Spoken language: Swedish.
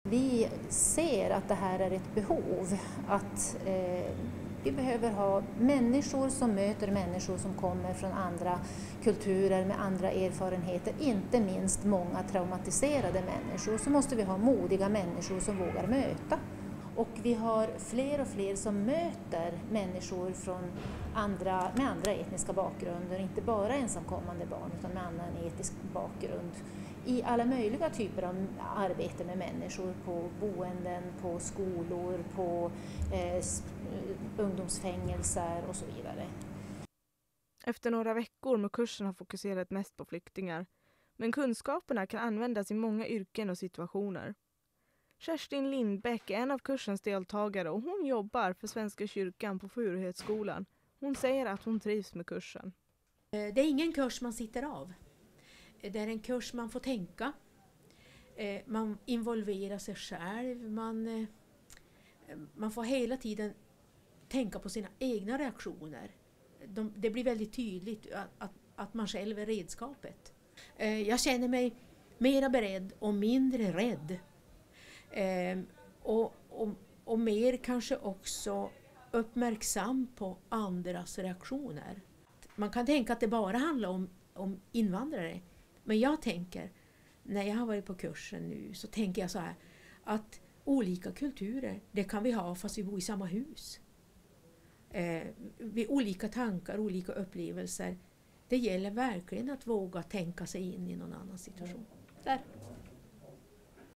Vi ser att det här är ett behov, att vi behöver ha människor som möter människor som kommer från andra kulturer med andra erfarenheter, inte minst många traumatiserade människor. Så måste vi ha modiga människor som vågar möta. Och vi har fler och fler som möter människor med andra etniska bakgrunder, inte bara ensamkommande barn utan med annan etnisk bakgrund. I alla möjliga typer av arbete med människor, på boenden, på skolor, på ungdomsfängelser och så vidare. Efter några veckor med kursen har fokuserat mest på flyktingar, men kunskaperna kan användas i många yrken och situationer. Kerstin Lindbäck är en av kursens deltagare och hon jobbar för Svenska kyrkan på Furuhetsskolan. Hon säger att hon trivs med kursen. Det är ingen kurs man sitter av. Det är en kurs man får tänka. Man involverar sig själv. Man får hela tiden tänka på sina egna reaktioner. Det blir väldigt tydligt att man själv är redskapet. Jag känner mig mera beredd och mindre rädd. Och mer kanske också uppmärksam på andras reaktioner. Man kan tänka att det bara handlar om invandrare. Men jag tänker, när jag har varit på kursen nu, så tänker jag så här, att olika kulturer, det kan vi ha fast vi bor i samma hus. Olika tankar, olika upplevelser. Det gäller verkligen att våga tänka sig in i någon annan situation. Där.